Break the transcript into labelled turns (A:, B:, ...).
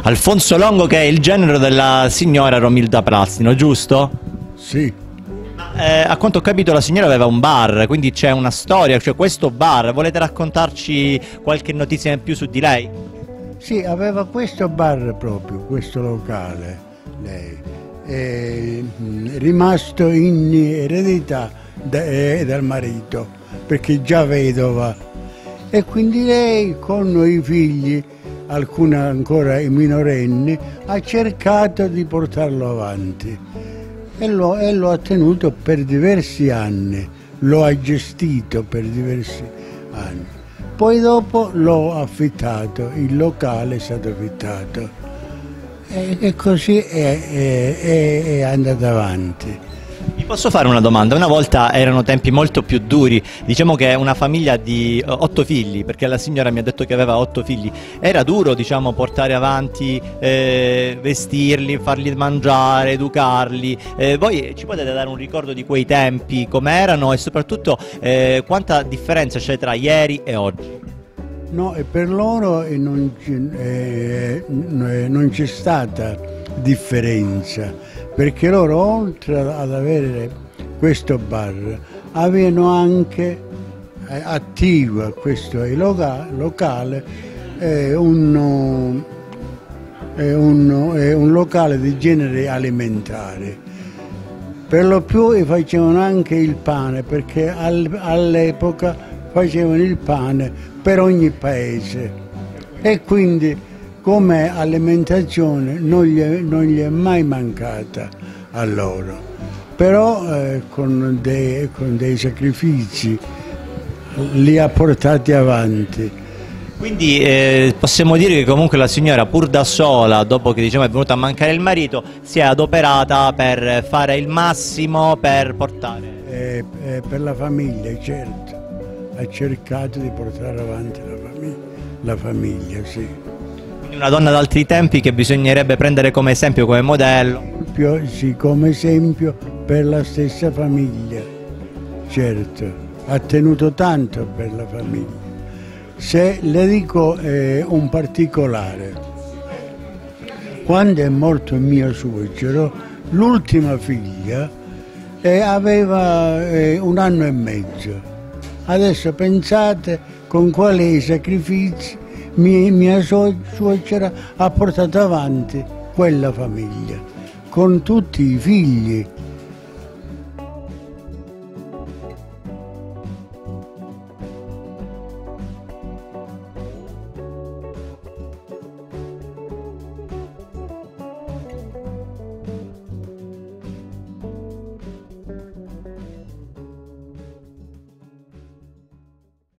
A: Alfonso Longo, che è il genero della signora Romilda Prastino, giusto?
B: Sì,
A: A quanto ho capito la signora aveva un bar, quindi c'è una storia, cioè questo bar, volete raccontarci qualche notizia in più su di lei?
B: sì, aveva questo bar proprio, questo locale, lei. È rimasto in eredità dal marito, perché già vedova. E quindi lei con i figli, alcuni ancora i minorenni, ha cercato di portarlo avanti e lo ha tenuto per diversi anni, lo ha gestito per diversi anni. Poi dopo l'ho affittato, il locale è stato affittato e così è andato avanti.
A: Vi posso fare una domanda? Una volta erano tempi molto più duri, diciamo che una famiglia di 8 figli, perché la signora mi ha detto che aveva 8 figli, era duro, diciamo, portare avanti, vestirli, farli mangiare, educarli. Voi ci potete dare un ricordo di quei tempi, com'erano e soprattutto quanta differenza c'è tra ieri e oggi?
B: No, e per loro non c'è stata differenza, perché loro oltre ad avere questo bar avevano anche attivo a questo locale un locale di genere alimentare. Per lo più facevano anche il pane, perché all'epoca facevano il pane per ogni paese e quindi come alimentazione non gli è mai mancata a loro, però con dei sacrifici li ha portati avanti.
A: Quindi possiamo dire che comunque la signora, pur da sola, dopo che diciamo è venuto a mancare il marito, si è adoperata per fare il massimo per portare.
B: Per la famiglia, certo, ha cercato di portare avanti la famiglia, sì.
A: Quindi una donna d'altri tempi che bisognerebbe prendere come esempio, come modello.
B: Sì, come esempio per la stessa famiglia, certo, ha tenuto tanto per la famiglia. Se le dico un particolare, quando è morto mio suocero, l'ultima figlia aveva 1 anno e mezzo. Adesso pensate con quali sacrifici mia suocera ha portato avanti quella famiglia, con tutti i figli